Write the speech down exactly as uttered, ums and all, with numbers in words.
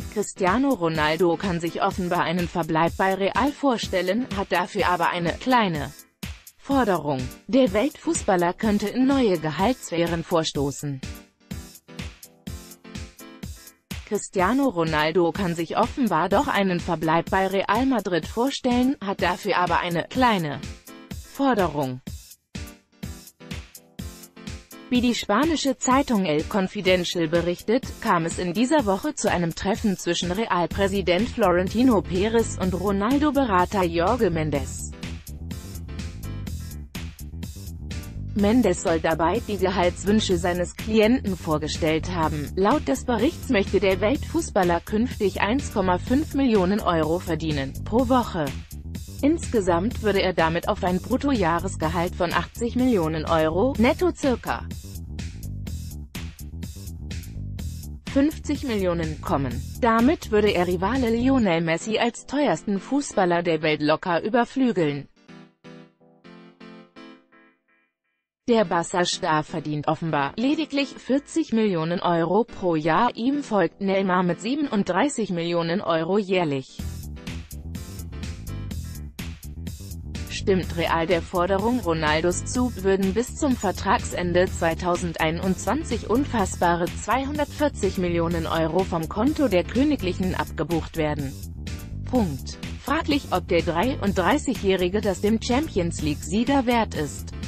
Cristiano Ronaldo kann sich offenbar einen Verbleib bei Real vorstellen, hat dafür aber eine kleine Forderung. Der Weltfußballer könnte in neue Gehaltssphären vorstoßen. Cristiano Ronaldo kann sich offenbar doch einen Verbleib bei Real Madrid vorstellen, hat dafür aber eine kleine Forderung. Wie die spanische Zeitung El Confidencial berichtet, kam es in dieser Woche zu einem Treffen zwischen Real-Präsident Florentino Perez und Ronaldo-Berater Jorge Mendes. Mendes soll dabei die Gehaltswünsche seines Klienten vorgestellt haben. Laut des Berichts möchte der Weltfußballer künftig eins Komma fünf Millionen Euro verdienen, pro Woche. Insgesamt würde er damit auf ein Bruttojahresgehalt von achtzig Millionen Euro, netto circa fünfzig Millionen, kommen. Damit würde er Rivale Lionel Messi als teuersten Fußballer der Welt locker überflügeln. Der Barca-Star verdient offenbar lediglich vierzig Millionen Euro pro Jahr, ihm folgt Neymar mit siebenunddreißig Millionen Euro jährlich. Stimmt Real der Forderung Ronaldos zu, würden bis zum Vertragsende zweitausendeinundzwanzig unfassbare zweihundertvierzig Millionen Euro vom Konto der Königlichen abgebucht werden. Punkt. Fraglich, ob der dreiunddreißigjährige das dem Champions-League-Sieger wert ist.